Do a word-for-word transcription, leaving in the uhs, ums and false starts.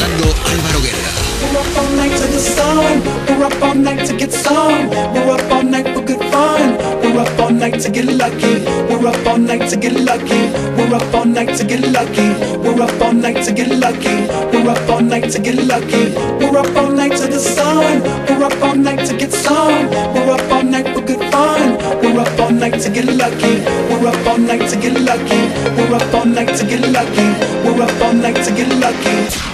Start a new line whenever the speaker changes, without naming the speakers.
mezclando Álvaro Guerra.
We're up all night to the sun. We're up all night to get some. We're up all night for good fun. We're up all night to get lucky. We're up all night to get lucky. We're up all night to get lucky. We're up all night to get lucky. We're up all night to get lucky. We're up all night to the sun. We're up all night to get some. We're up all night for good fun. We're up all night to get lucky. We're up all night to get lucky. We're up all night to get lucky. We're up all night to get lucky.